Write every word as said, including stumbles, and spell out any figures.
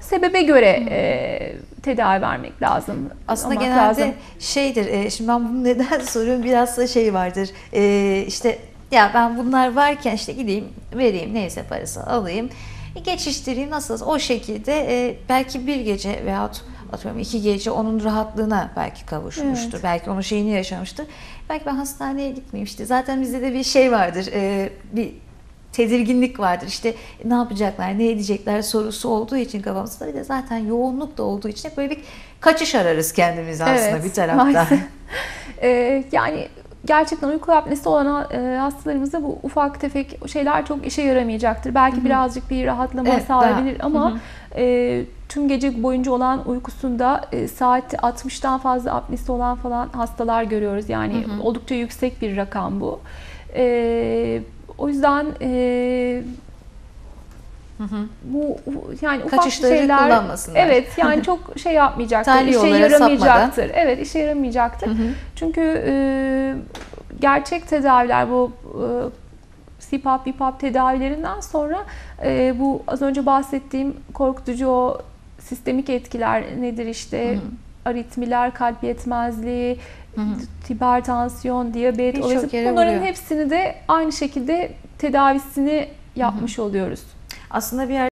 sebebe göre e, tedavi vermek lazım. Aslında Olmak genelde lazım. şeydir, e, şimdi ben bunu neden soruyorum, biraz da şey vardır, e, işte ya ben bunlar varken işte gideyim vereyim, neyse parası alayım, e, geçiştireyim, nasıl o şekilde e, belki bir gece veyahut atıyorum iki gece onun rahatlığına belki kavuşmuştur. Evet. Belki onun şeyini yaşamıştır. Belki ben hastaneye gitmeyeyim işte. Zaten bizde de bir şey vardır. E, bir tedirginlik vardır. İşte ne yapacaklar, ne edecekler sorusu olduğu için kafamızda, bir de zaten yoğunluk da olduğu için hep böyle bir kaçış ararız kendimize aslında Evet, bir taraftan. maalesef. Ee, yani gerçekten uyku apnesi olan e, hastalarımızda bu ufak tefek şeyler çok işe yaramayacaktır. Belki Hı hı. birazcık bir rahatlama Evet, sağlayabilir daha. ama Hı hı. e, tüm gece boyunca olan uykusunda e, saat altmıştan fazla apnesi olan falan hastalar görüyoruz. Yani Hı hı. oldukça yüksek bir rakam bu. E, o yüzden e, Hı hı. bu yani ufak Kaçışları şeyler, kullanmasınlar. evet, yani çok şey yapmayacaktır, Terli işe yollara yaramayacaktır. sapmadan. Evet, işe yaramayacaktır. Hı hı. Çünkü e, gerçek tedaviler, bu e, C PAP, B PAP tedavilerinden sonra e, bu az önce bahsettiğim korkutucu o sistemik etkiler nedir işte, Hı hı. aritmiler, kalp yetmezliği, Hı hı. hipertansiyon, diyabet, Birçok obezite, yere bunların vuruyor. hepsini de aynı şekilde tedavisini yapmış oluyoruz. Aslında bir yer